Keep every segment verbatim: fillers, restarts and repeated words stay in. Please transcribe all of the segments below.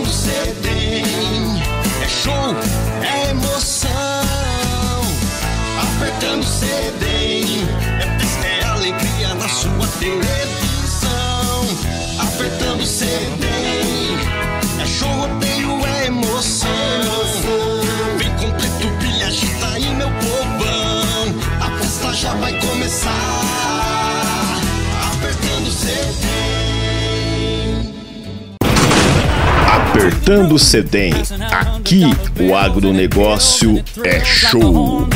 Apertando Cedem, é show, é emoção. Apertando Cedem, é festa, é alegria na sua televisão. Apertando Cedem, é show, rodeio, é emoção. Vem completo, pilha, agita aí meu povão. A festa já vai começar. Apertando Cedem. Apertando Cedem, aqui o agronegócio é show.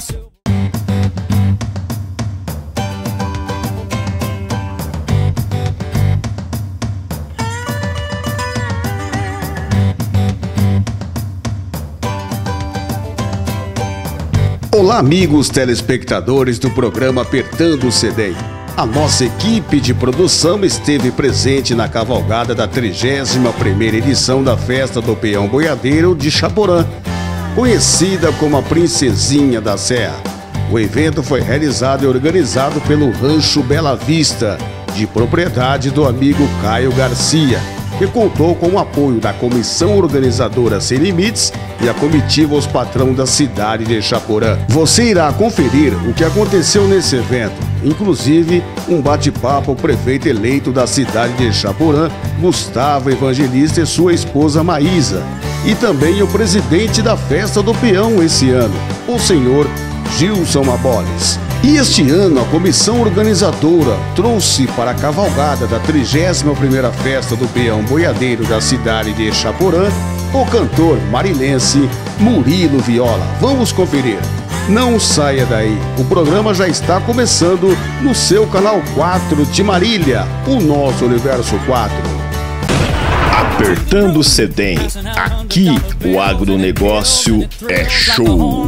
Olá, amigos telespectadores do programa Apertando Cedem. A nossa equipe de produção esteve presente na cavalgada da trigésima primeira edição da Festa do Peão Boiadeiro de Chaporã, conhecida como a Princesinha da Serra. O evento foi realizado e organizado pelo Rancho Bela Vista, de propriedade do amigo Caio Garcia, que contou com o apoio da Comissão Organizadora Sem Limites e a comitiva Os Patrão da cidade de Chaporã. Você irá conferir o que aconteceu nesse evento, inclusive um bate-papo com o prefeito eleito da cidade de Chaporã, Gustavo Evangelista, e sua esposa Maísa, e também o presidente da Festa do Peão esse ano, o senhor Gilson Aboles. E este ano a comissão organizadora trouxe para a cavalgada da trigésima primeira Festa do Peão Boiadeiro da cidade de Chaporã o cantor marilense Murilo Viola. Vamos conferir. Não saia daí, o programa já está começando no seu canal quatro de Marília, o nosso Universo quatro. Apertando Cedem, aqui o agronegócio é show.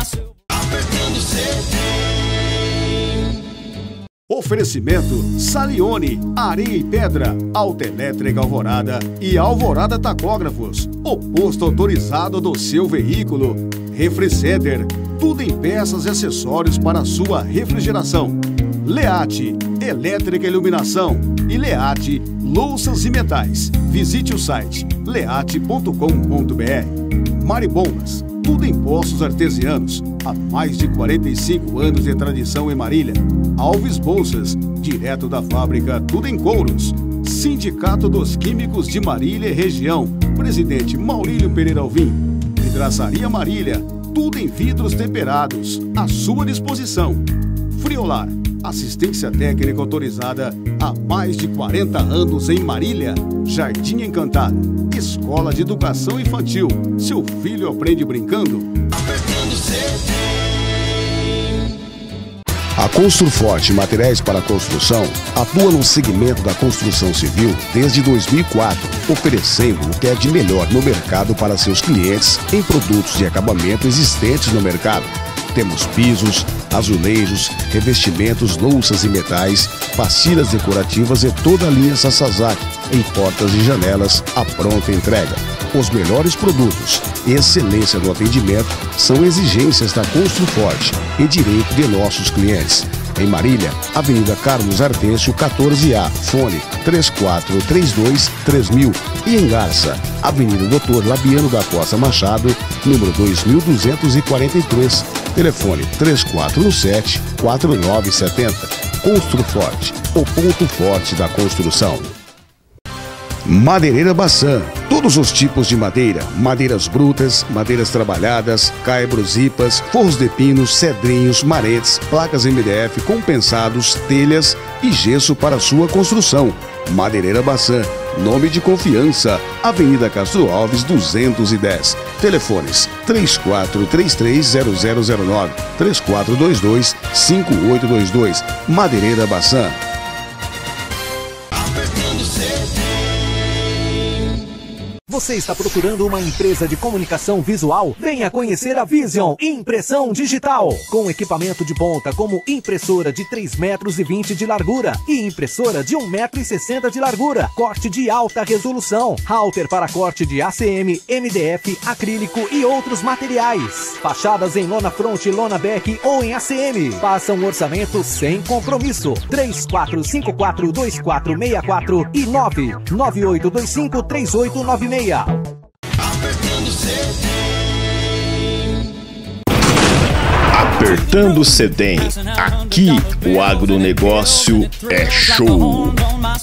Oferecimento Salione, Areia e Pedra, Autoelétrica Alvorada e Alvorada Tacógrafos, o posto autorizado do seu veículo. Refriceder, tudo em peças e acessórios para a sua refrigeração. Leate, Elétrica e Iluminação e Leate, Louças e Metais. Visite o site leate ponto com ponto br. Maribombas, tudo em poços artesianos, há mais de quarenta e cinco anos de tradição em Marília. Alves Bolsas, direto da fábrica, tudo em couros. Sindicato dos Químicos de Marília e Região, presidente Maurílio Pereira Alvim. Vidraçaria Marília, tudo em vidros temperados, à sua disposição. Friolar, assistência técnica autorizada há mais de quarenta anos em Marília. Jardim Encantado, escola de educação infantil. Seu filho aprende brincando? Apertando Cedem. A Construforte Materiais para Construção atua no segmento da construção civil desde dois mil e quatro, oferecendo o que é de melhor no mercado para seus clientes em produtos de acabamento existentes no mercado. Temos pisos, azulejos, revestimentos, louças e metais, pastilhas decorativas e toda a linha Sasazaki em portas e janelas à pronta entrega. Os melhores produtos e excelência no atendimento são exigências da Construforte e direito de nossos clientes. Em Marília, Avenida Carlos Artêncio, quatorze A, fone três quatro três dois três mil. E em Garça, Avenida Doutor Labiano da Costa Machado, número dois mil duzentos e quarenta e três, telefone três quatro um sete quatro nove sete zero. Construforte, o ponto forte da construção. Madeireira Baçã, todos os tipos de madeira, madeiras brutas, madeiras trabalhadas, caibros, ipas, forros de pinos, cedrinhos, maretes, placas M D F, compensados, telhas e gesso para sua construção. Madeireira Baçã, nome de confiança, Avenida Castro Alves duzentos e dez. Telefones três quatro três três zero zero zero nove, três quatro dois dois cinco oito dois dois. Madeireira Baçã. Você está procurando uma empresa de comunicação visual? Venha conhecer a Vision Impressão Digital. Com equipamento de ponta como impressora de três metros e vinte de largura e impressora de um metro e sessenta de largura. Corte de alta resolução. Halter para corte de A C M, M D F, acrílico e outros materiais. Fachadas em lona front, lona back ou em A C M. Faça um orçamento sem compromisso. três quatro cinco quatro dois quatro seis quatro e nove nove oito dois cinco três oito nove seis. meia. Apertando o C Apertando o C D E M. Aqui o agronegócio é show.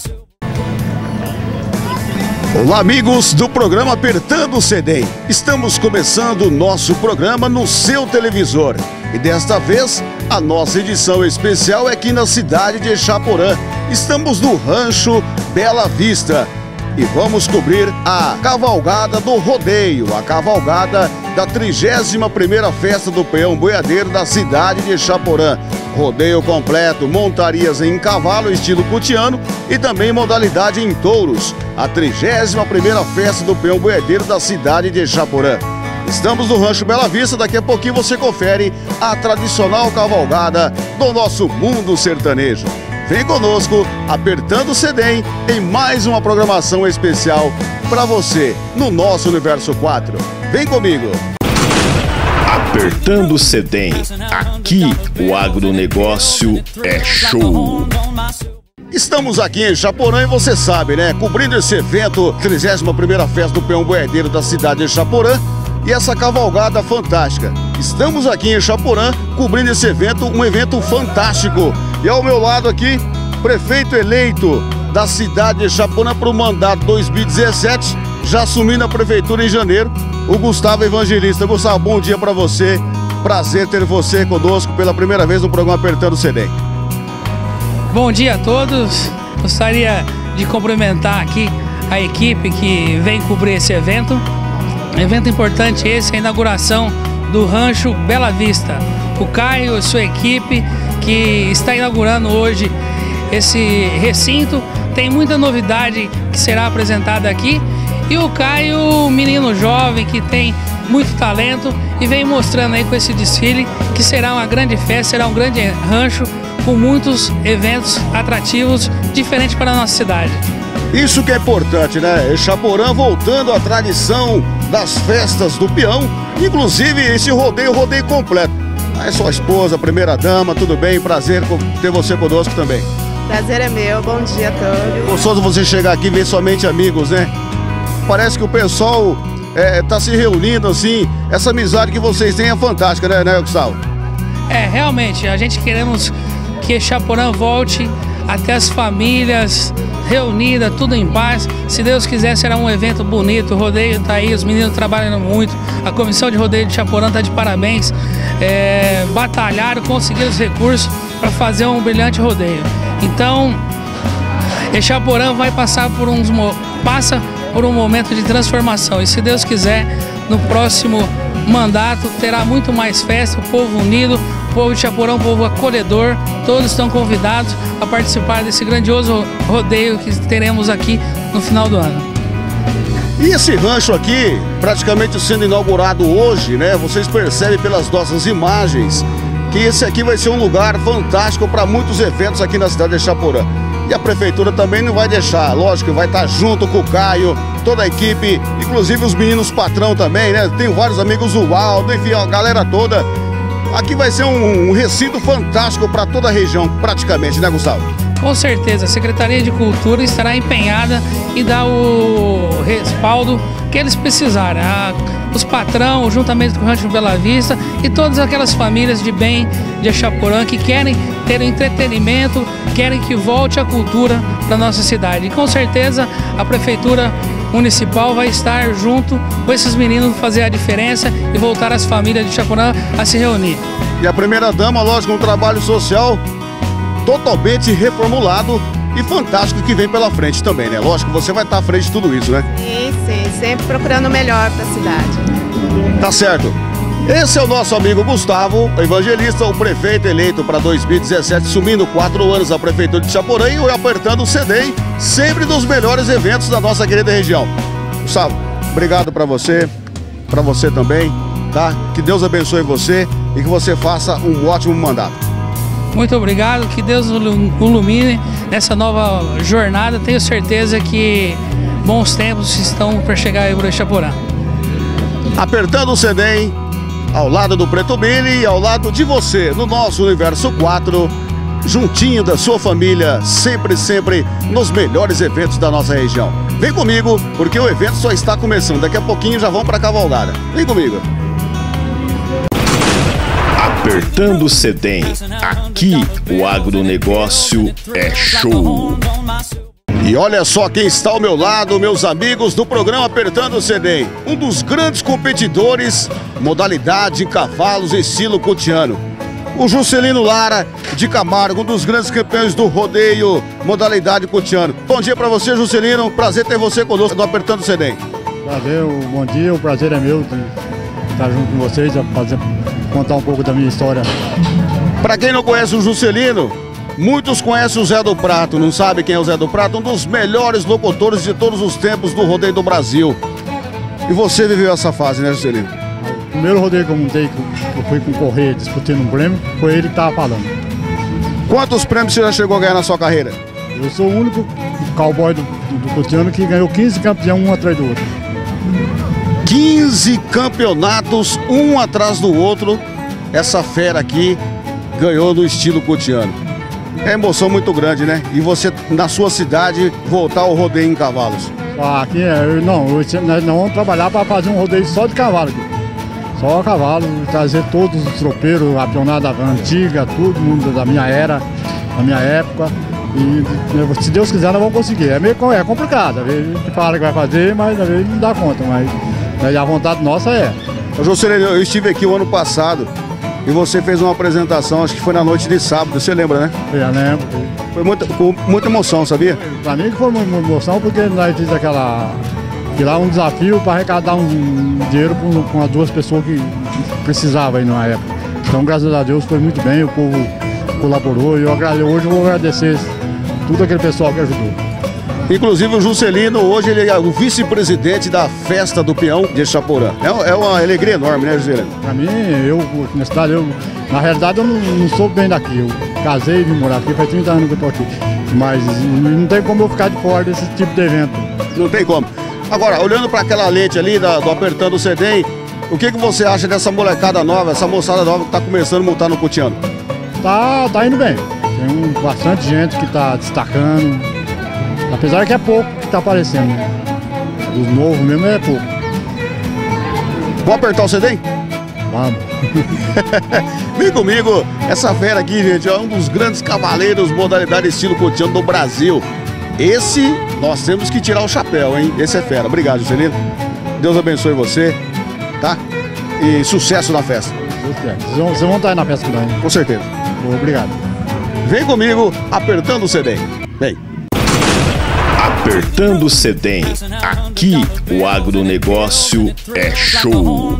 Olá, amigos do programa Apertando o C D E M. Estamos começando o nosso programa no seu televisor. E desta vez, a nossa edição especial é aqui na cidade de Exaporã. Estamos no Rancho Bela Vista. E vamos cobrir a cavalgada do rodeio, a cavalgada da trigésima primeira Festa do Peão Boiadeiro da cidade de Exaporã. Rodeio completo, montarias em cavalo estilo cutiano e também modalidade em touros. A trigésima primeira Festa do Peão Boiadeiro da cidade de Exaporã. Estamos no Rancho Bela Vista, daqui a pouquinho você confere a tradicional cavalgada do nosso mundo sertanejo. Vem conosco, apertando o C D E M, em mais uma programação especial para você no nosso Universo quatro. Vem comigo! Apertando o C D E M. Aqui o agronegócio é show. Estamos aqui em Exaporã e você sabe, né? Cobrindo esse evento, trigésima primeira Festa do Peão Boiadeiro da cidade de Exaporã e essa cavalgada fantástica. Estamos aqui em Exaporã cobrindo esse evento, um evento fantástico. E ao meu lado aqui, prefeito eleito da cidade de Exaporã para o mandato dois mil e dezessete, já assumindo a prefeitura em janeiro, o Gustavo Evangelista. Gustavo, bom dia para você. Prazer ter você conosco pela primeira vez no programa Apertando o C D E M. Bom dia a todos. Gostaria de cumprimentar aqui a equipe que vem cobrir esse evento. Evento importante esse, a inauguração do Rancho Bela Vista. O Caio e sua equipe que está inaugurando hoje esse recinto. Tem muita novidade que será apresentada aqui. E o Caio, menino jovem que tem muito talento e vem mostrando aí com esse desfile que será uma grande festa, será um grande rancho com muitos eventos atrativos diferentes para a nossa cidade. Isso que é importante, né? Exaporã voltando à tradição das festas do peão, inclusive esse rodeio, rodeio completo. Aí sua esposa, primeira dama, tudo bem? Prazer ter você conosco também. Prazer é meu, bom dia a todos. Gostoso você chegar aqui e ver somente amigos, né? Parece que o pessoal é, tá se reunindo assim, essa amizade que vocês têm é fantástica, né, né, Gustavo? É, realmente, a gente queremos que Exaporã volte até as famílias reunidas, tudo em paz. Se Deus quiser, será um evento bonito. O rodeio está aí, os meninos trabalhando muito. A comissão de rodeio de Exaporã está de parabéns. É, batalharam, conseguiram os recursos para fazer um brilhante rodeio. Então, Exaporã vai passar por uns passa por um momento de transformação. E se Deus quiser, no próximo mandato terá muito mais festa, o povo unido, o povo de Exaporã, um povo acolhedor. Todos estão convidados a participar desse grandioso rodeio que teremos aqui no final do ano. E esse rancho aqui, praticamente sendo inaugurado hoje, né? Vocês percebem pelas nossas imagens que esse aqui vai ser um lugar fantástico para muitos eventos aqui na cidade de Exaporã. E a prefeitura também não vai deixar, lógico, vai estar junto com o Caio, toda a equipe, inclusive os meninos patrão também, né? Tenho vários amigos, o Aldo, enfim, a galera toda. Aqui vai ser um, um recinto fantástico para toda a região, praticamente, né, Gustavo? Com certeza, a Secretaria de Cultura estará empenhada em dar o respaldo que eles precisarem. A, os patrão, juntamente com o Rancho Bela Vista e todas aquelas famílias de bem de Exaporã que querem ter entretenimento, querem que volte a cultura para nossa cidade. E com certeza a Prefeitura Municipal vai estar junto com esses meninos fazer a diferença e voltar as famílias de Exaporã a se reunir. E a primeira-dama, lógico, um trabalho social totalmente reformulado e fantástico que vem pela frente também, né? Lógico que você vai estar à frente de tudo isso, né? Sim, sim, sempre procurando o melhor para a cidade. Tá certo. Esse é o nosso amigo Gustavo Evangelista, o prefeito eleito para dois mil e dezessete, sumindo quatro anos a prefeitura de Exaporã e apertando o C D E M, sempre dos melhores eventos da nossa querida região. Gustavo, obrigado para você, para você também, tá? Que Deus abençoe você e que você faça um ótimo mandato. Muito obrigado, que Deus o ilumine nessa nova jornada. Tenho certeza que bons tempos estão para chegar aí para Exaporã. Apertando o C D E M, ao lado do Preto Mini e ao lado de você, no nosso Universo quatro, juntinho da sua família, sempre, sempre nos melhores eventos da nossa região. Vem comigo, porque o evento só está começando. Daqui a pouquinho já vão para a cavalgada. Vem comigo. Apertando o Cedem, aqui o agronegócio é show. E olha só quem está ao meu lado, meus amigos do programa Apertando o Cedem. Um dos grandes competidores, modalidade cavalos estilo cutiano. O Juscelino Lara de Camargo, um dos grandes campeões do rodeio, modalidade cutiano. Bom dia para você, Juscelino. Prazer ter você conosco do Apertando o Cedem. Prazer, bom dia. O prazer é meu de estar junto com vocês, a fazer, contar um pouco da minha história. Para quem não conhece o Juscelino, muitos conhecem o Zé do Prato. Não sabe quem é o Zé do Prato? Um dos melhores locutores de todos os tempos do rodeio do Brasil. E você viveu essa fase, né, Juscelino? O primeiro rodeio que eu montei, que eu fui concorrer disputando um prêmio, foi ele que estava falando. Quantos prêmios você já chegou a ganhar na sua carreira? Eu sou o único cowboy do, do, do cutiano que ganhou quinze campeões um atrás do outro. quinze campeonatos, um atrás do outro. Essa fera aqui ganhou no estilo cutiano. É emoção muito grande, né? E você, na sua cidade, voltar ao rodeio em cavalos. Aqui, eu, não, eu, nós não vamos trabalhar para fazer um rodeio só de cavalo aqui. Só cavalo, trazer todos os tropeiros, a pionada antiga, todo mundo da minha era, da minha época. E se Deus quiser, nós vamos conseguir. É meio é complicado, às vezes a gente fala que vai fazer, mas às vezes não dá conta. Mas a vontade nossa é. Ô, Juscelino, eu estive aqui o ano passado e você fez uma apresentação, acho que foi na noite de sábado, você lembra, né? Eu lembro. Foi muita, com muita emoção, sabia? Pra mim foi uma emoção porque nós fizemos aquela... E lá um desafio para arrecadar um dinheiro com as duas pessoas que precisavam aí na época. Então, graças a Deus, foi muito bem, o povo colaborou e eu agrade... hoje eu vou agradecer tudo aquele pessoal que ajudou. Inclusive o Juscelino, hoje ele é o vice-presidente da Festa do Peão de Chaporã. É, é uma alegria enorme, né, Juscelino? Para mim, eu, na cidade, eu, na realidade eu não, não sou bem daqui. Eu casei e vim morar aqui, faz trinta anos que eu tô aqui. Mas não tem como eu ficar de fora desse tipo de evento. Não tem como. Agora, olhando para aquela lente ali da, do Apertando o Cedem, o que, que você acha dessa molecada nova, essa moçada nova que está começando a montar no cutiano? Tá, tá indo bem. Tem um, bastante gente que está destacando. Apesar que é pouco que está aparecendo. Né? Os novos mesmo é pouco. Vamos apertar o Cedem? Vamos. Vem comigo, essa fera aqui, gente, é um dos grandes cavaleiros modalidade estilo cutiano do Brasil. Esse, nós temos que tirar o chapéu, hein? Esse é fera. Obrigado, Juscelino. Deus abençoe você, tá? E sucesso na festa. Vocês vão, vocês vão estar aí na festa também. Com certeza. Obrigado. Vem comigo, Apertando o Cedem. Vem. Apertando o Cedem, aqui o agronegócio é show.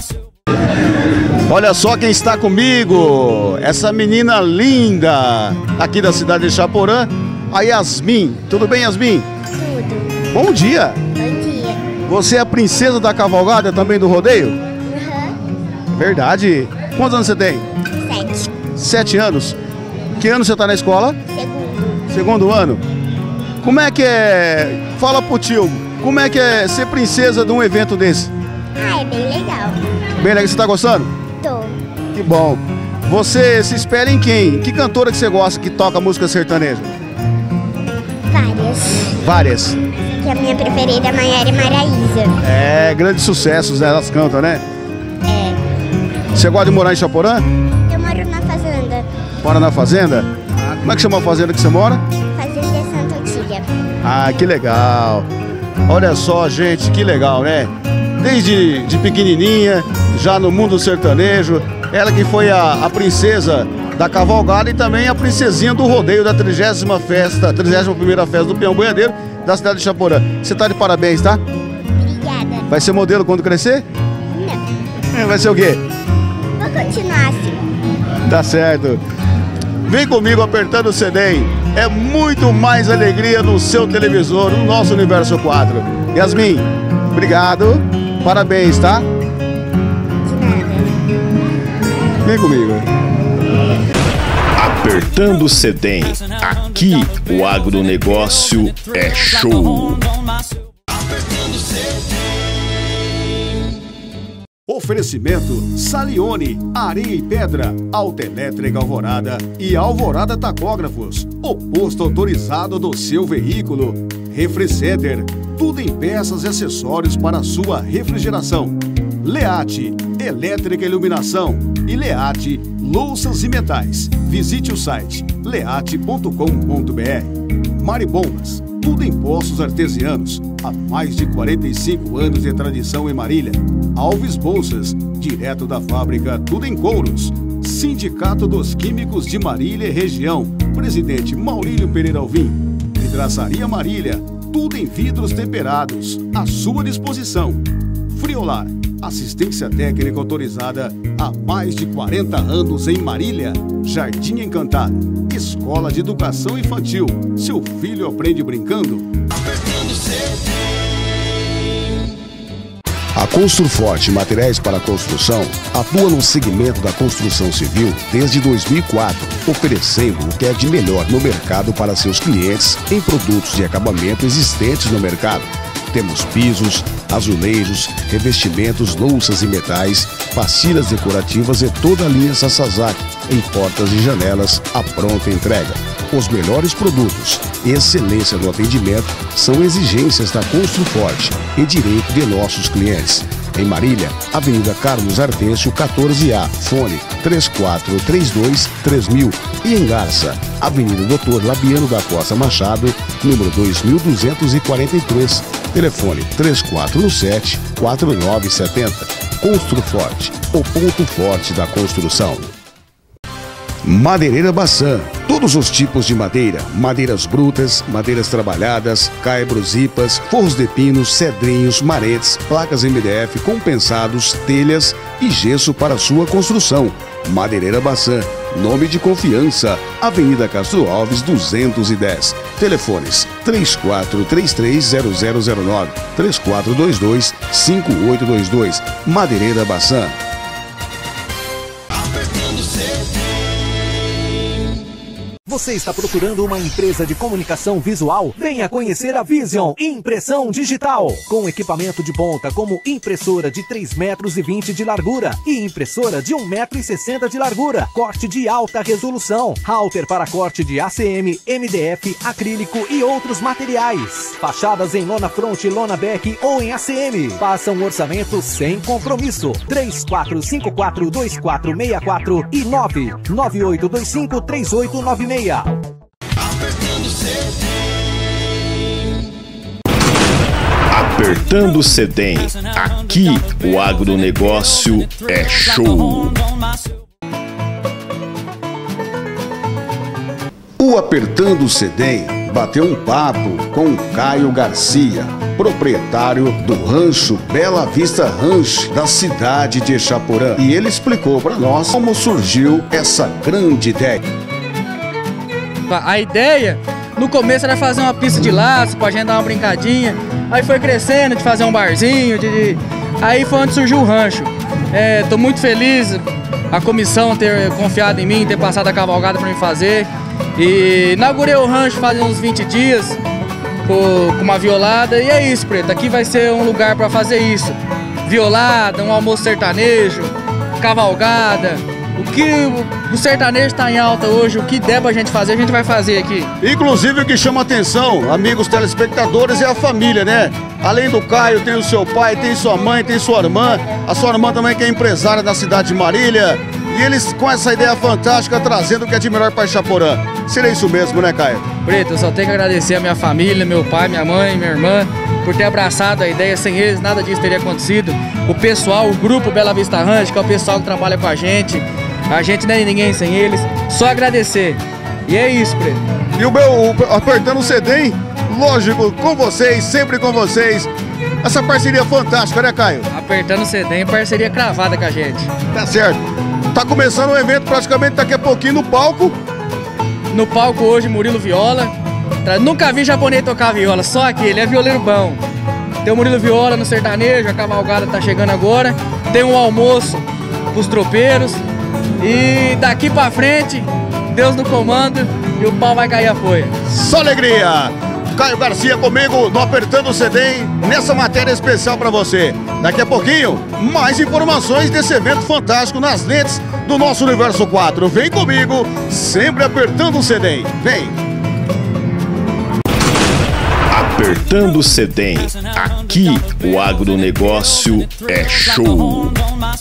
Olha só quem está comigo, essa menina linda aqui da cidade de Chaporã, a Yasmin. Tudo bem, Yasmin? Tudo. Bom dia. Bom dia. Você é a princesa da cavalgada também do rodeio? Uhum. Verdade. Quantos anos você tem? Sete. Sete anos. Que ano você está na escola? Segundo. Segundo ano. Como é que é... Fala pro tio, como é que é ser princesa de um evento desse? Ah, é bem legal. Bem legal, você tá gostando? Tô. Que bom. Você se espera em quem? Que cantora que você gosta que toca música sertaneja? Várias. Várias. Que a minha preferida é Maiara e Maraísa. É, grandes sucessos, né? Elas cantam, né? É. Você gosta de morar em Chaporã? Eu moro na fazenda. Mora na fazenda? Como é que chama a fazenda que você mora? Fazenda Santa Otília. Ah, que legal. Olha só, gente, que legal, né? Desde de pequenininha, já no mundo sertanejo, ela que foi a, a princesa da cavalgada e também a princesinha do rodeio da trigésima festa, trigésima primeira festa do Peão Boiadeiro da cidade de Chaporã. Você tá de parabéns, tá? Obrigada. Vai ser modelo quando crescer? Não. É, vai ser o quê? Vou continuar assim. Tá certo. Vem comigo Apertando o Cedem. É muito mais alegria no seu televisor, no nosso Universo quatro. Yasmin, obrigado. Parabéns, tá? De nada. Vem comigo. Apertando o Cedem, aqui o agronegócio é show. Oferecimento Salione, Areia e Pedra, Autoelétrica Alvorada e Alvorada Tacógrafos. O posto autorizado do seu veículo. Refriceder, tudo em peças e acessórios para a sua refrigeração. Leate, Elétrica e Iluminação. E Leate, Louças e Metais. Visite o site leate ponto com ponto br. Maribombas, tudo em poços artesianos. Há mais de quarenta e cinco anos de tradição em Marília. Alves Bolsas, direto da fábrica, tudo em couros. Sindicato dos Químicos de Marília e Região. Presidente Maurílio Pereira Alvim. Vidraçaria Marília, tudo em vidros temperados. À sua disposição. Friolar, assistência técnica autorizada há mais de quarenta anos em Marília. Jardim Encantado, escola de educação infantil. Seu filho aprende brincando? A Construforte Materiais para Construção atua no segmento da construção civil desde dois mil e quatro, oferecendo o que é de melhor no mercado para seus clientes em produtos de acabamento existentes no mercado. Temos pisos, azulejos, revestimentos, louças e metais, pastilhas decorativas e toda a linha Sasazaki em portas e janelas à pronta entrega. Os melhores produtos e excelência no atendimento são exigências da Construforte e direito de nossos clientes. Em Marília, Avenida Carlos Artêncio, quatorze A, fone três quatro três dois três mil. E em Garça, Avenida Doutor Labiano da Costa Machado, número dois mil duzentos e quarenta e três, telefone três quatro um sete quatro nove sete zero. Construforte, o ponto forte da construção. Madeireira Baçan, todos os tipos de madeira, madeiras brutas, madeiras trabalhadas, caibros, ipas, forros de pinos, cedrinhos, maretes, placas M D F, compensados, telhas e gesso para sua construção. Madeireira Baçan, nome de confiança, Avenida Castro Alves duzentos e dez. Telefones três quatro três três zero zero zero nove, três quatro dois dois cinco oito dois dois. Madeireira Baçan. Você está procurando uma empresa de comunicação visual? Venha conhecer a Vision Impressão Digital. Com equipamento de ponta como impressora de três metros e vinte de largura e impressora de um metro e sessenta de largura. Corte de alta resolução. Halter para corte de A C M, M D F, acrílico e outros materiais. Fachadas em lona front, lona back ou em A C M. Faça um orçamento sem compromisso. três quatro cinco quatro dois quatro seis quatro e nove nove oito dois cinco três oito nove seis. Apertando o Cedem, aqui o agronegócio é show. O Apertando o Cedem bateu um papo com Caio Garcia, proprietário do rancho Bela Vista Ranch da cidade de Exaporã. E ele explicou para nós como surgiu essa grande ideia. A ideia, no começo, era fazer uma pista de laço pra gente dar uma brincadinha. Aí foi crescendo, de fazer um barzinho, de... aí foi onde surgiu o rancho. É, tô muito feliz a comissão ter confiado em mim, ter passado a cavalgada pra me fazer. E inaugurei o rancho faz uns vinte dias, com, com uma violada. E é isso, Preto, aqui vai ser um lugar pra fazer isso. Violada, um almoço sertanejo, cavalgada. O que o sertanejo está em alta hoje, o que der pra gente fazer, a gente vai fazer aqui. Inclusive o que chama atenção, amigos telespectadores, é a família, né? Além do Caio, tem o seu pai, tem sua mãe, tem sua irmã. A sua irmã também que é empresária da cidade de Marília. E eles com essa ideia fantástica, trazendo o que é de melhor para Exaporã. Seria isso mesmo, né, Caio? Preto, eu só tenho que agradecer a minha família, meu pai, minha mãe, minha irmã, por ter abraçado a ideia. Sem eles, nada disso teria acontecido. O pessoal, o grupo Bela Vista Ranch, que é o pessoal que trabalha com a gente. A gente não é ninguém sem eles, só agradecer. E é isso, Preto. E o meu Apertando o Cedem, lógico, com vocês, sempre com vocês. Essa parceria fantástica, né, Caio? Apertando o Cedem, parceria cravada com a gente. Tá certo. Tá começando o evento praticamente daqui a pouquinho no palco. No palco hoje, Murilo Viola. Nunca vi japonês tocar viola, só aqui, ele é violeiro bom. Tem o Murilo Viola no sertanejo, a cavalgada tá chegando agora. Tem um almoço pros tropeiros. E daqui pra frente, Deus no comando e o pau vai cair a folha. Só alegria! Caio Garcia comigo no Apertando o C D, nessa matéria especial para você. Daqui a pouquinho, mais informações desse evento fantástico nas lentes do nosso Universo quatro. Vem comigo, sempre apertando o C D. Vem! Apertando o C D. Aqui o agronegócio é show.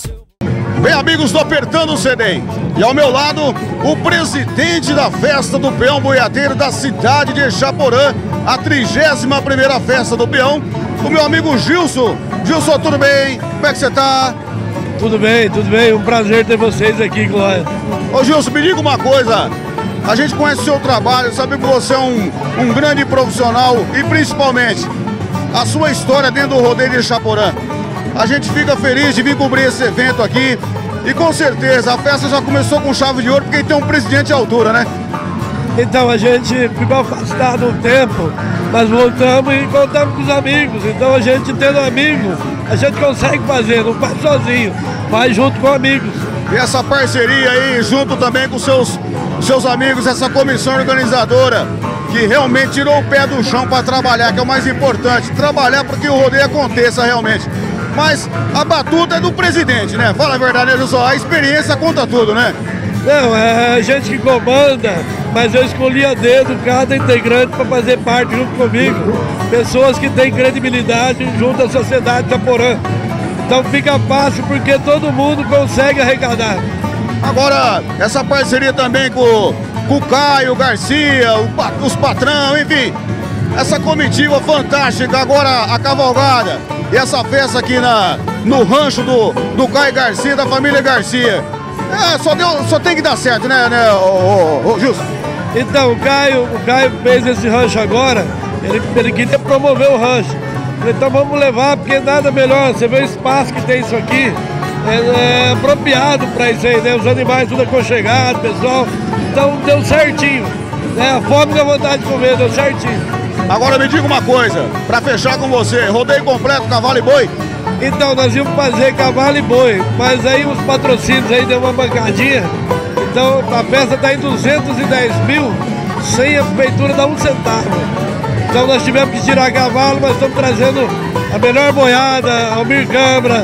Bem, amigos do Apertando o C D, e ao meu lado, o presidente da festa do peão boiadeiro da cidade de Exaporã, a trigésima primeira festa do peão, o meu amigo Gilson. Gilson, tudo bem? Como é que você tá? Tudo bem, tudo bem. Um prazer ter vocês aqui, Glória. Ô Gilson, me diga uma coisa. A gente conhece o seu trabalho, sabe que você é um, um grande profissional e principalmente a sua história dentro do rodeio de Exaporã. A gente fica feliz de vir cobrir esse evento aqui e com certeza a festa já começou com chave de ouro porque tem um presidente à altura, né? Então a gente ficou afastado um tempo, mas voltamos e contamos com os amigos. Então a gente tendo amigos, a gente consegue fazer, não faz sozinho, faz junto com amigos. E essa parceria aí, junto também com seus, seus amigos, essa comissão organizadora, que realmente tirou o pé do chão para trabalhar, que é o mais importante, trabalhar para que o rodeio aconteça realmente. Mas a batuta é do presidente, né? Fala a verdade, né, Gilson? A experiência conta tudo, né? Não, é a gente que comanda, mas eu escolhi a dedo cada integrante para fazer parte junto comigo. Pessoas que têm credibilidade junto à sociedade de Exaporã. Então fica fácil porque todo mundo consegue arrecadar. Agora, essa parceria também com, com o Caio Garcia, o, os patrão, enfim. Essa comitiva fantástica, agora a cavalgada. E essa festa aqui na, no rancho do, do Caio Garcia, da família Garcia. É, só, deu, só tem que dar certo, né, né, ô, ô, ô, Gilson? Então, o Caio, o Caio fez esse rancho agora, ele, ele queria promover o rancho. Então vamos levar, porque nada melhor, você vê o espaço que tem isso aqui, é, é apropriado para isso aí, né? Os animais tudo aconchegados, pessoal. Então deu certinho, né? A fome e a vontade de comer, deu certinho. Agora me diga uma coisa, para fechar com você, rodeio completo, cavalo e boi? Então, nós íamos fazer cavalo e boi, mas aí os patrocínios aí deu uma bancadinha, então a festa está em duzentos e dez mil, sem a prefeitura dar um centavo. Então nós tivemos que tirar cavalo, mas estamos trazendo a melhor boiada, Almir Câmara,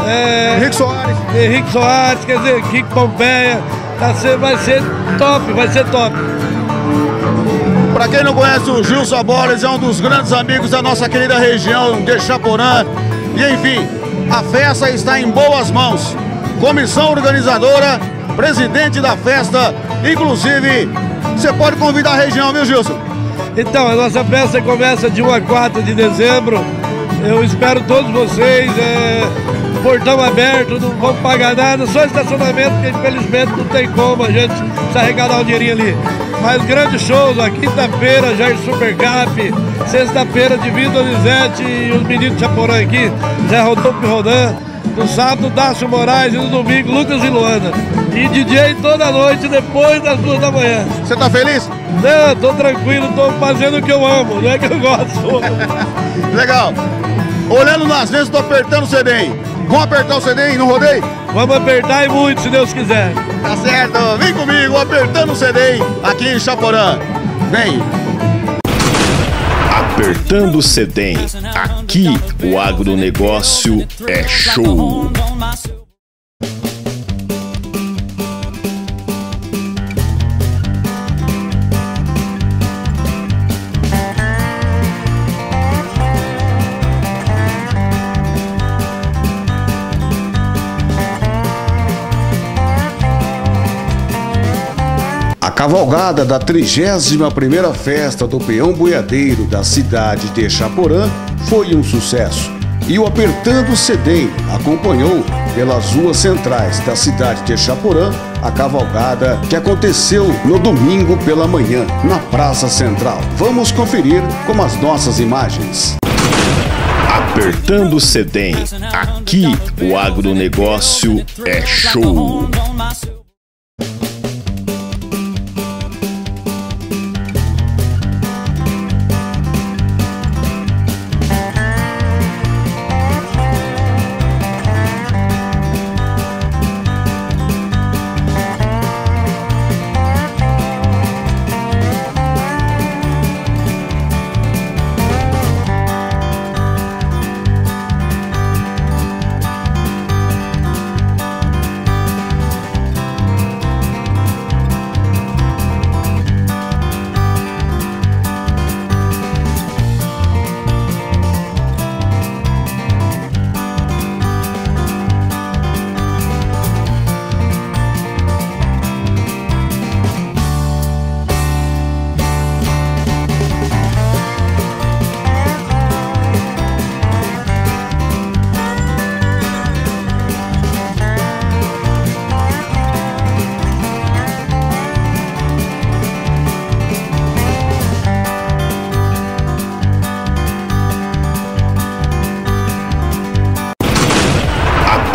é, Henrique Soares, Henrique Soares, quer dizer, Kiko Pompeia, tá sendo, vai ser top, vai ser top. Para quem não conhece, o Gilson Abores é um dos grandes amigos da nossa querida região de Exaporã. E enfim, a festa está em boas mãos. Comissão organizadora, presidente da festa, inclusive, você pode convidar a região, viu, Gilson? Então, a nossa festa começa de um a quatro de dezembro. Eu espero todos vocês, é, portão aberto, não vamos pagar nada, só estacionamento, porque infelizmente não tem como a gente se arrecadar um dinheirinho ali. Mas grandes shows, a quinta-feira, Jair Supercap, sexta-feira, Divino Donizete e os meninos de Exaporã aqui, Zé Rodolfo e Rodan. No sábado, Dácio Moraes e no domingo, Lucas e Luana. E D J toda noite, depois das duas da manhã. Você tá feliz? Não, tô tranquilo, tô fazendo o que eu amo, não é que eu gosto. Legal. Olhando nas vezes, tô apertando o C D. Vamos apertar o C D no rodeio? Vamos apertar e muito, se Deus quiser. Tá certo, vem comigo, apertando o C D aqui em Exaporã. Vem. Apertando o C D. Aqui o agronegócio é show. A cavalgada da trigésima primeira festa do peão boiadeiro da cidade de Exaporã foi um sucesso. E o Apertando o C D acompanhou pelas ruas centrais da cidade de Exaporã a cavalgada que aconteceu no domingo pela manhã na Praça Central. Vamos conferir com as nossas imagens. Apertando o C D. Aqui o agronegócio é show.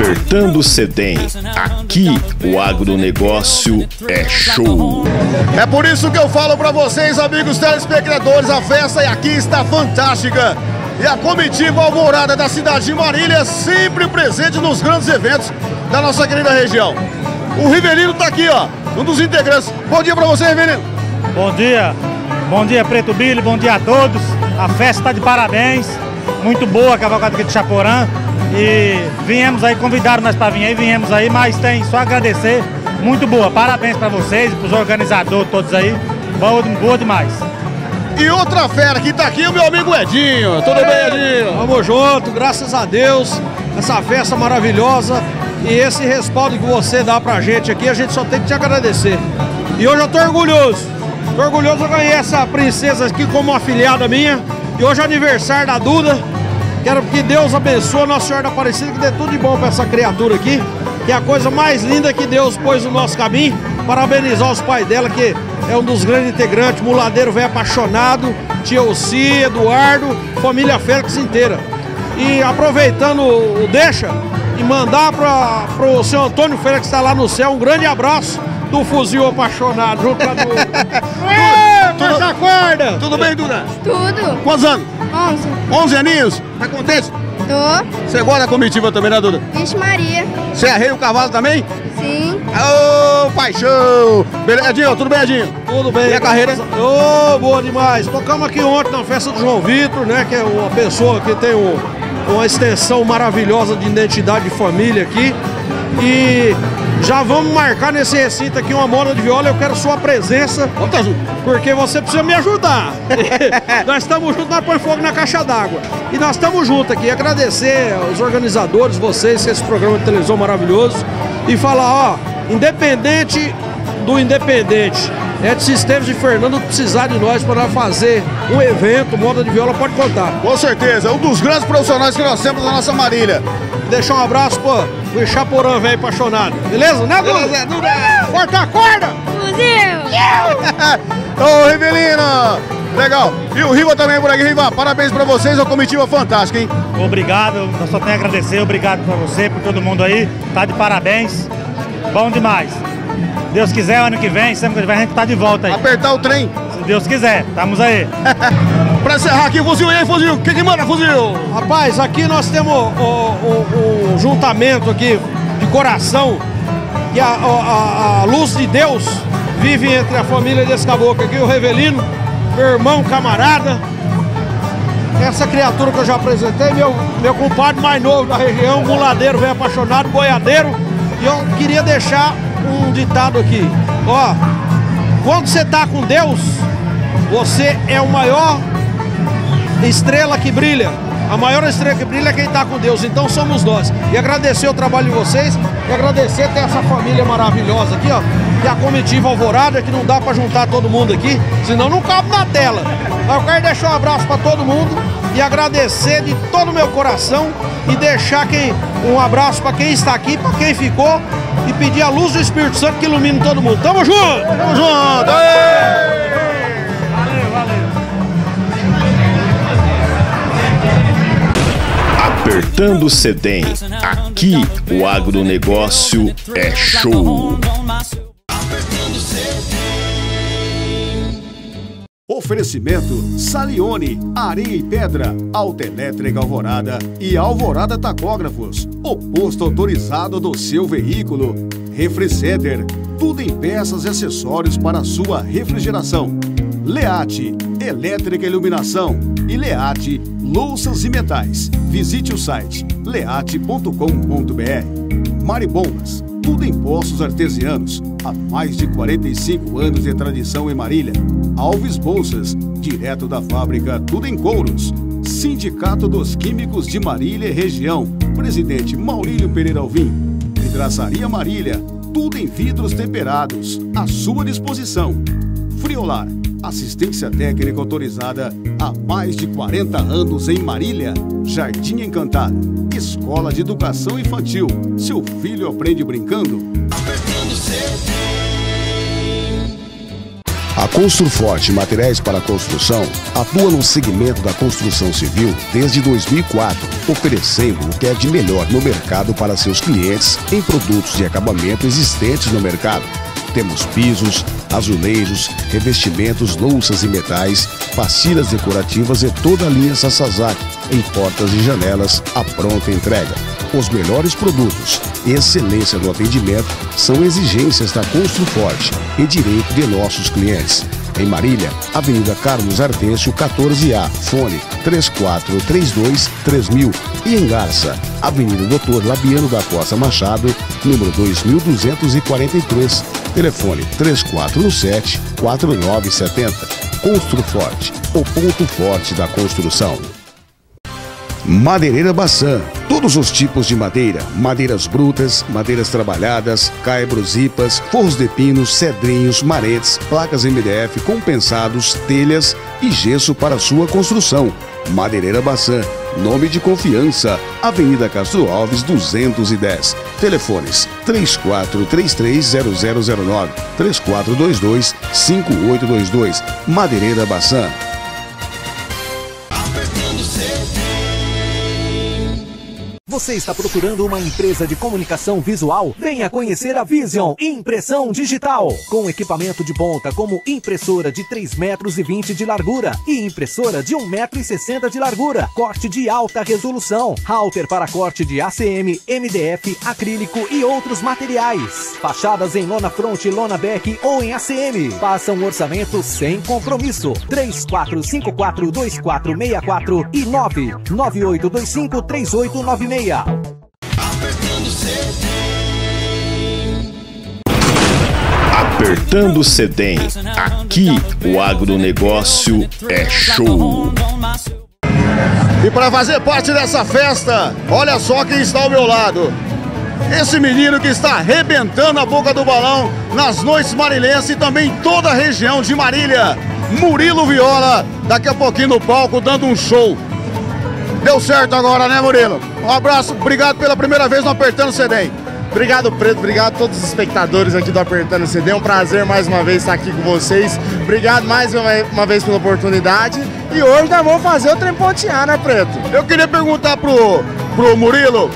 Apertando o Cedem, aqui o agronegócio é show. É por isso que eu falo pra vocês, amigos telespectadores, a festa aqui está fantástica. E a comitiva alvorada da cidade de Marília sempre presente nos grandes eventos da nossa querida região. O Rivelino tá aqui, ó, um dos integrantes. Bom dia pra você, Rivelino. Bom dia. Bom dia, Preto Billy. Bom dia a todos. A festa tá de parabéns. Muito boa a cavalgada aqui de Chaporã. E viemos aí, convidaram nós para vir aí, viemos aí, mas tem só agradecer. Muito boa. Parabéns para vocês, para os organizadores todos aí. Boa, boa demais. E outra fera que tá aqui, o meu amigo Edinho. Tudo bem, Edinho? Vamos junto, graças a Deus. Essa festa maravilhosa e esse respaldo que você dá pra gente aqui, a gente só tem que te agradecer. E hoje eu tô orgulhoso. Tô orgulhoso, eu ganhei essa princesa aqui como uma afilhada minha. E hoje é aniversário da Duda. Quero que Deus abençoe a Nossa Senhora da Aparecida, que dê tudo de bom pra essa criatura aqui, que é a coisa mais linda que Deus pôs no nosso caminho. Parabenizar os pais dela, que é um dos grandes integrantes, muladeiro velho apaixonado, tia Elci, Eduardo, família Félix inteira. E aproveitando o deixa, e mandar para o seu Antônio Félix que está lá no céu, um grande abraço do fuzil apaixonado, junto com a Duda. Tudo, acorda! Tudo bem, Duda? Tudo. Quantos anos? onze. onze aninhos? Tá contente? Tô. Você gosta da comitiva também, né, Duda? Vixe Maria. Você arreia o cavalo também? Sim. Ô, oh, paixão! Beleza, Edinho? Tudo bem, Edinho? Tudo bem. E a carreira? Ô, oh, boa demais. Tocamos aqui ontem na festa do João Vitor, né? Que é uma pessoa que tem um, uma extensão maravilhosa de identidade de família aqui. E já vamos marcar nesse recinto aqui uma moda de viola. Eu quero sua presença. Vamos tá junto. Porque você precisa me ajudar. Nós estamos juntos, nós põe fogo na caixa d'água. E nós estamos juntos aqui. Agradecer aos organizadores, vocês, esse programa de televisão maravilhoso. E falar, ó, independente do independente, Edson Esteves e Fernando precisar de nós para fazer um evento, moda de viola, pode contar. Com certeza, um dos grandes profissionais que nós temos na nossa Marília. Deixar um abraço, pô, o Chaporã, velho, apaixonado. Beleza, né, Duda? Beleza, Duda. Corta a corda! Fuzil! Ô, Rivelino! Legal. E o Riva também por aqui, Riva. Parabéns pra vocês, uma comitiva fantástica, hein? Obrigado, eu só tenho a agradecer. Obrigado pra você, por todo mundo aí. Tá de parabéns. Bom demais. Deus quiser, ano que vem, sempre que vem, a gente tá de volta aí. Apertar o trem. Se Deus quiser, estamos aí. Pra encerrar aqui, Fuzil, e aí, Fuzil? O que que manda, Fuzil? Rapaz, aqui nós temos o, o, o juntamento aqui de coração, que a, a, a luz de Deus vive entre a família desse caboclo aqui, o Rivelino, meu irmão, camarada. Essa criatura que eu já apresentei, meu, meu compadre mais novo da região, muladeiro, velho apaixonado, boiadeiro. E eu queria deixar um ditado aqui. Ó, quando você tá com Deus, você é o maior estrela que brilha. A maior estrela que brilha é quem tá com Deus. Então somos nós. E agradecer o trabalho de vocês. E agradecer ter essa família maravilhosa aqui, ó. Que é a comitiva alvorada, que não dá pra juntar todo mundo aqui, senão não cabe na tela. Mas eu quero deixar um abraço pra todo mundo e agradecer de todo o meu coração e deixar quem, um abraço pra quem está aqui, pra quem ficou, e pedir a luz do Espírito Santo que ilumine todo mundo. Tamo junto! Tamo junto! Aê! Valeu, valeu. Apertando o Cedem, aqui o agronegócio é show. Oferecimento Salione, Areia e Pedra, Autoelétrica Alvorada e Alvorada Tacógrafos, o posto autorizado do seu veículo. Refriceder, tudo em peças e acessórios para a sua refrigeração. Leate, Elétrica e Iluminação e Leate, Louças e Metais. Visite o site leate ponto com ponto br. Maribombas, tudo em poços artesianos, há mais de quarenta e cinco anos de tradição em Marília. Alves Bolsas, direto da fábrica, tudo em couros. Sindicato dos Químicos de Marília e Região, presidente Maurílio Pereira Alvim. Vidraçaria Marília, tudo em vidros temperados, à sua disposição. Friolar, assistência técnica autorizada há mais de quarenta anos em Marília. Jardim Encantado, escola de educação infantil. Seu filho aprende brincando. A Construforte Materiais para Construção atua no segmento da construção civil desde dois mil e quatro. oferecendo o que é de melhor no mercado para seus clientes em produtos de acabamento existentes no mercado. Temos pisos, azulejos, revestimentos, louças e metais, pastilhas decorativas e toda a linha Sasazaki em portas e janelas à pronta entrega. Os melhores produtos e excelência no atendimento são exigências da Construforte e direito de nossos clientes. Em Marília, Avenida Carlos Artêncio, quatorze A, fone três quatro três dois três mil. E em Garça, Avenida Doutor Labiano da Costa Machado, número dois mil duzentos e quarenta e três, telefone três quatro um sete quatro nove sete zero. Construforte, o ponto forte da construção. Madeireira Baçan. Todos os tipos de madeira, madeiras brutas, madeiras trabalhadas, caibros, ipas, forros de pinos, cedrinhos, maretes, placas M D F, compensados, telhas e gesso para sua construção. Madeireira Baçan, nome de confiança, Avenida Castro Alves duzentos e dez. Telefones três quatro três três zero zero zero nove, três quatro dois dois cinco oito dois dois. Madeireira Baçan. Você está procurando uma empresa de comunicação visual? Venha conhecer a Vision Impressão Digital. Com equipamento de ponta como impressora de três metros e vinte de largura e impressora de um metro e sessenta de largura. Corte de alta resolução. Halter para corte de A C M, M D F, acrílico e outros materiais. Fachadas em lona front, lona back ou em A C M. Faça um orçamento sem compromisso. três quatro cinco quatro dois quatro seis quatro e nove nove oito dois cinco três oito nove seis. Apertando o Cedem, aqui o agronegócio é show. E para fazer parte dessa festa, olha só quem está ao meu lado. Esse menino que está arrebentando a boca do balão nas noites marilenses e também em toda a região de Marília. Murilo Viola, daqui a pouquinho no palco dando um show. Deu certo agora, né, Murilo? Um abraço, obrigado pela primeira vez no Apertando o Cedem. Obrigado, Preto, obrigado a todos os espectadores aqui do Apertando o Cedem. É um prazer mais uma vez estar aqui com vocês. Obrigado mais uma, uma vez pela oportunidade. E hoje nós vamos fazer o trem pontear, né, Preto? Eu queria perguntar pro, pro Murilo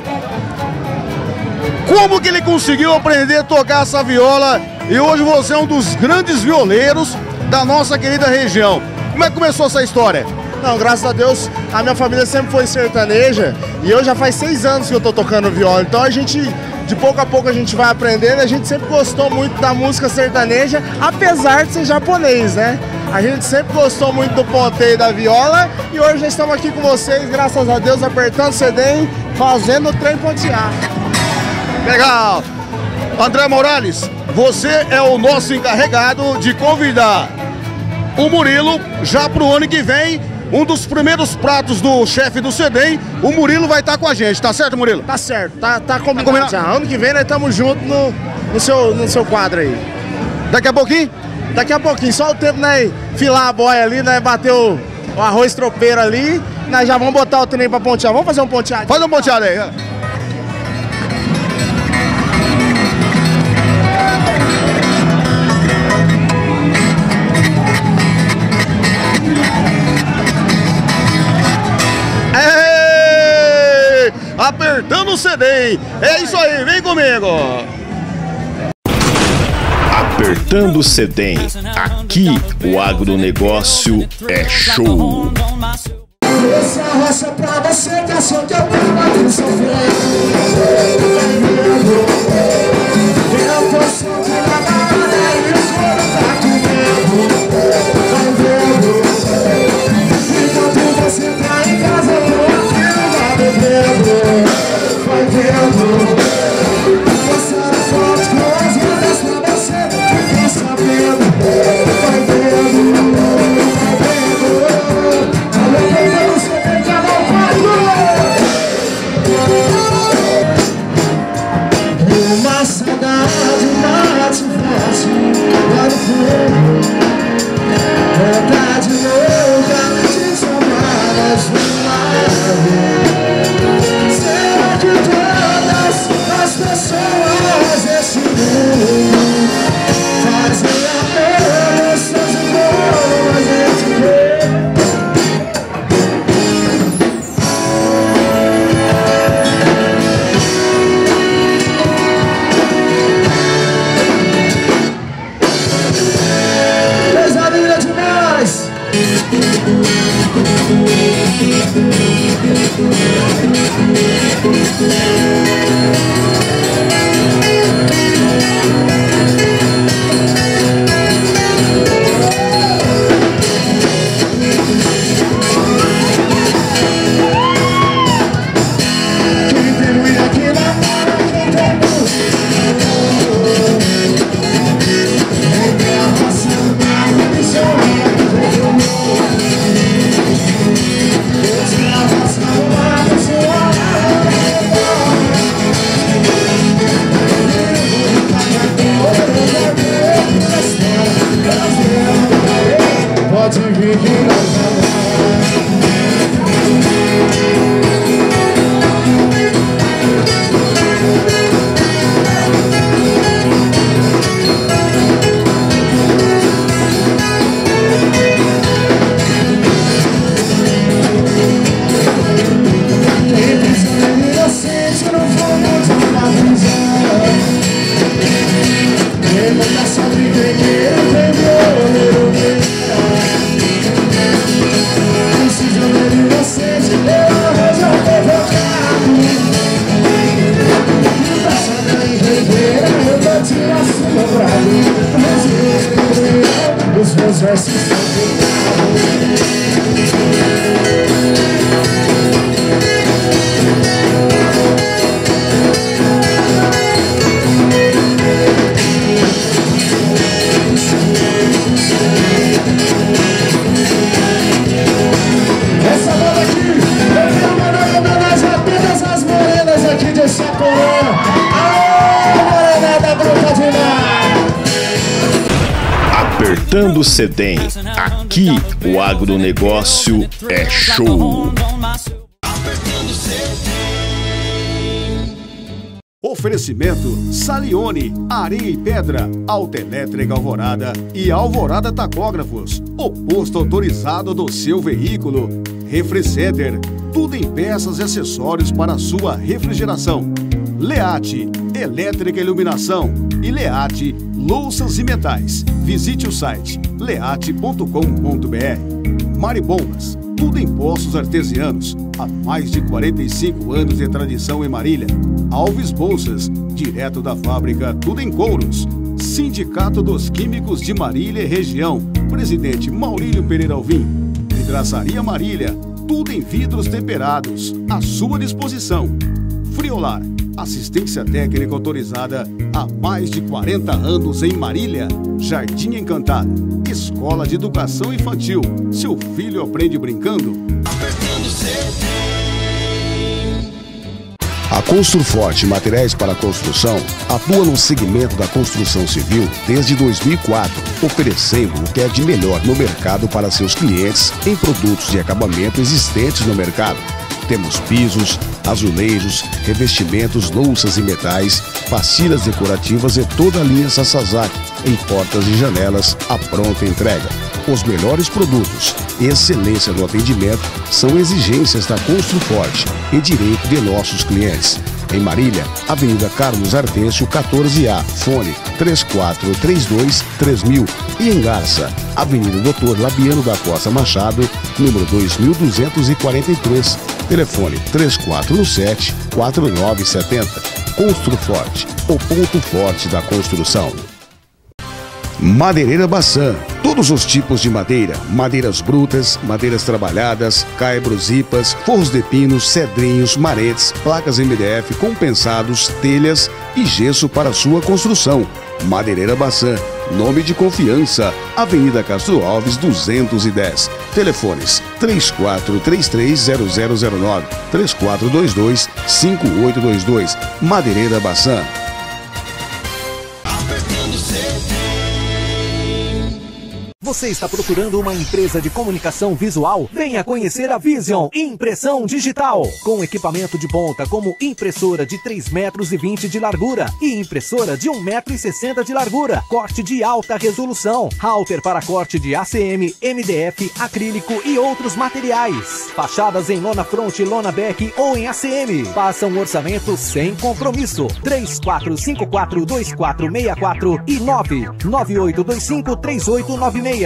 como que ele conseguiu aprender a tocar essa viola e hoje você é um dos grandes violeiros da nossa querida região. Como é que começou essa história? Não, graças a Deus, a minha família sempre foi sertaneja e eu já faz seis anos que eu tô tocando viola. Então a gente, de pouco a pouco a gente vai aprendendo, a gente sempre gostou muito da música sertaneja, apesar de ser japonês, né? A gente sempre gostou muito do ponteio da viola e hoje já estamos aqui com vocês, graças a Deus, Apertando o Cedem, fazendo o trem pontear. Legal! André Morales, você é o nosso encarregado de convidar o Murilo já pro ano que vem. Um dos primeiros pratos do chefe do Cedem, o Murilo vai estar com a gente, tá certo, Murilo? Tá certo, tá, tá combinado, tá combinado já. Ano que vem nós estamos juntos no, no, seu, no seu quadro aí. Daqui a pouquinho? Daqui a pouquinho, só o tempo, né, filar a boia ali, né, bater o, o arroz tropeiro ali, nós já vamos botar o trem pra pontear. Vamos fazer um ponteado? Faz um ponteado aí, ó. Apertando o Cedem, é isso aí, vem comigo! Apertando o Cedem, aqui o agronegócio é show. Essa roça pra você que achou que eu tava sofrendo. Eu tô sentindo a parada e o couro tá comendo. Vai vendo. Enquanto você tá em casa, eu tô aqui no bar bebendo. Vai vendo. Passando fotos com as outras pra você ficar sabendo. Vai vendo. Uma saudade bate forte lá no fundo. Vontade louca de chamar as uma. Será que todas Apertando Cedem, aqui o agronegócio é show. Oferecimento Salione, Areia e Pedra, Autoelétrica Alvorada e Alvorada Tacógrafos, o posto autorizado do seu veículo. Refriceder, tudo em peças e acessórios para a sua refrigeração. Leate, Elétrica e Iluminação e Leate, Louças e Metais. Visite o site leate ponto com ponto br. Maribombas, tudo em poços artesianos, há mais de quarenta e cinco anos de tradição em Marília. Alves Bolsas, direto da fábrica, tudo em couros. Sindicato dos Químicos de Marília e Região, presidente Maurílio Pereira Alvim. Vidraçaria Marília, tudo em vidros temperados, à sua disposição. Friolar, assistência técnica autorizada há mais de quarenta anos em Marília. Jardim Encantado, escola de educação infantil. Seu filho aprende brincando? A Construforte Materiais para Construção atua no segmento da construção civil desde dois mil e quatro, oferecendo o que é de melhor no mercado para seus clientes em produtos de acabamento existentes no mercado. Temos pisos, azulejos, revestimentos, louças e metais, pastilhas decorativas e toda a linha Sasazaki em portas e janelas à pronta entrega. Os melhores produtos e excelência no atendimento são exigências da Construforte e direito de nossos clientes. Em Marília, Avenida Carlos Artêncio, quatorze A, fone três quatro três dois três mil. E em Garça, Avenida Doutor Labiano da Costa Machado, número dois mil duzentos e quarenta e três. Telefone três quatro um sete quatro nove sete zero. Construforte, o ponto forte da construção. Madeireira Baçan, todos os tipos de madeira, madeiras brutas, madeiras trabalhadas, caibros, ipas, forros de pinos, cedrinhos, maretes, placas M D F, compensados, telhas e gesso para sua construção. Madeireira Baçan, nome de confiança, Avenida Castro Alves duzentos e dez. Telefones três quatro três três zero zero zero nove, três quatro dois dois cinco oito dois dois. Madeireira Baçan. Você está procurando uma empresa de comunicação visual? Venha conhecer a Vision Impressão Digital. Com equipamento de ponta como impressora de três metros e vinte de largura e impressora de um metro e sessenta de largura. Corte de alta resolução. Halter para corte de A C M, M D F, acrílico e outros materiais. Fachadas em lona front, lona back ou em A C M. Faça um orçamento sem compromisso. três quatro cinco quatro dois quatro seis quatro e nove nove oito dois cinco três oito nove seis.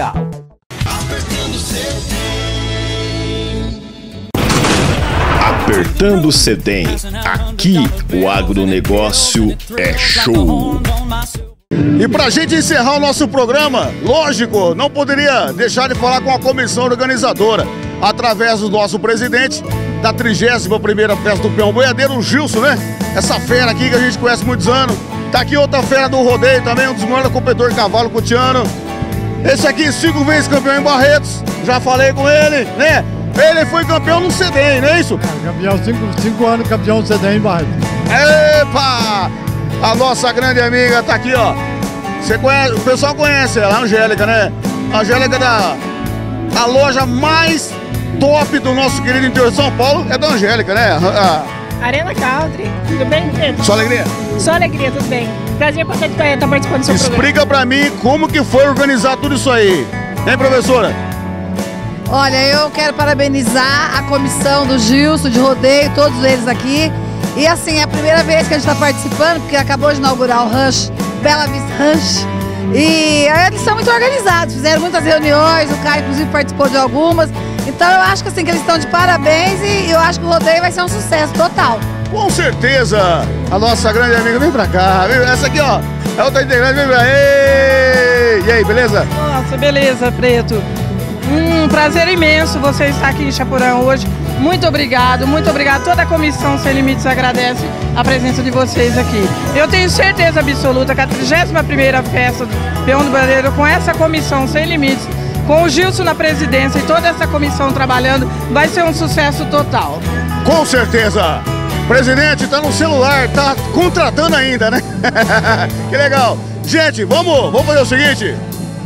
Apertando Cedem, aqui o agronegócio é show. E pra gente encerrar o nosso programa, lógico, não poderia deixar de falar com a comissão organizadora, através do nosso presidente da trigésima primeira Festa do Peão Boiadeiro, o Gilson, né? Essa fera aqui que a gente conhece há muitos anos. Tá aqui outra fera do rodeio também, um dos maiores competidores de cavalo cutiano. Esse aqui, cinco vezes campeão em Barretos, já falei com ele, né? Ele foi campeão no Cedem, não é isso? É, campeão, cinco, cinco anos campeão no Cedem em Barretos. Epa! A nossa grande amiga tá aqui, ó. Você conhece, o pessoal conhece ela, a Angélica, né? A Angélica da a loja mais top do nosso querido interior de São Paulo é da Angélica, né? A, Arena Country, tudo bem, Pedro? Só alegria? Só alegria, tudo bem. Prazer poder estar participando do seu Explica programa. Explica pra mim como que foi organizar tudo isso aí. Hein, professora? Olha, eu quero parabenizar a comissão do Gilson, de rodeio, todos eles aqui. E assim, é a primeira vez que a gente está participando, porque acabou de inaugurar o Ranch, Bela Vista Ranch. E eles são muito organizados, fizeram muitas reuniões, o Caio inclusive participou de algumas. Então eu acho que, assim, que eles estão de parabéns e eu acho que o rodeio vai ser um sucesso total. Com certeza! A nossa grande amiga, vem pra cá, vem, essa aqui, ó, é outra integrante, vem pra aí! E aí, beleza? Nossa, beleza, Preto. Um prazer imenso você estar aqui em Chaporã hoje. Muito obrigado, muito obrigado. Toda a comissão Sem Limites agradece a presença de vocês aqui. Eu tenho certeza absoluta que a trigésima primeira Festa do Peão do Boiadeiro, com essa comissão Sem Limites, com o Gilson na presidência e toda essa comissão trabalhando, vai ser um sucesso total. Com certeza! Presidente, tá no celular, tá contratando ainda, né? Que legal! Gente, vamos, vamos fazer o seguinte.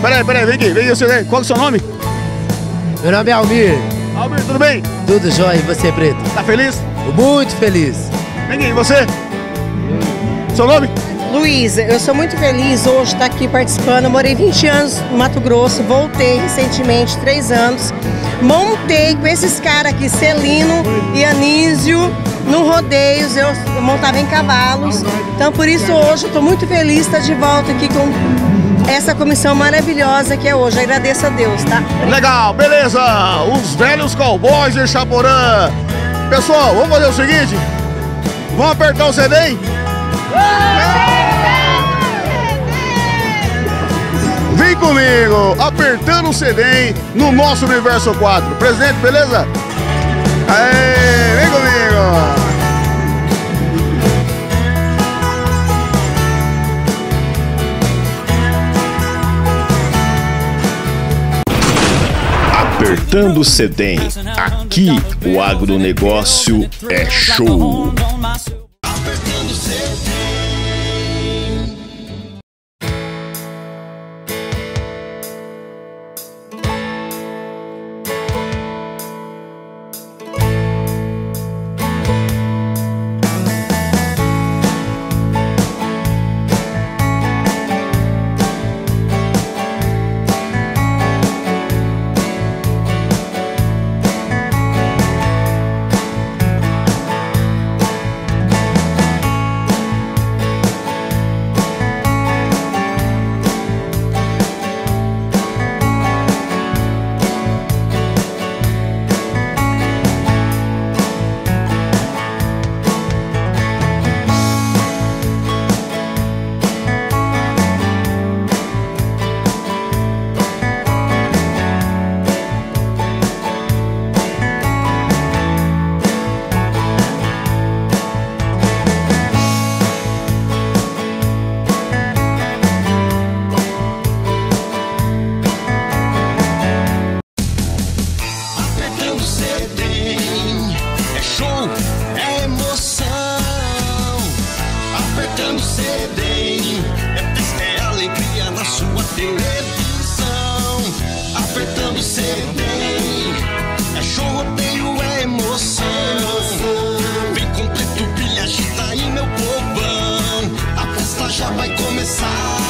Peraí, peraí, vem aqui, vem aqui, você, qual é o seu nome? Meu nome é Almir. Almir, tudo bem? Tudo jóia, e você, Preto? Tá feliz? Muito feliz. Vem aqui, e você? Seu nome? Luísa, eu sou muito feliz hoje de estar aqui participando. Eu morei vinte anos no Mato Grosso, voltei recentemente, três anos. Montei com esses caras aqui, Celino e Anísio, no rodeios, eu, eu montava em cavalos. Então por isso hoje eu estou muito feliz de estar de volta aqui com essa comissão maravilhosa que é hoje. Eu agradeço a Deus, tá? Legal, beleza! Os velhos cowboys de Chaporã. Pessoal, vamos fazer o seguinte? Vamos apertar o C D, hein? Vem comigo, apertando o C D, hein, no nosso Universo quatro. Presente, beleza? Aê, vem comigo! Apertando o C D. Aqui o agronegócio é show. Já vai começar.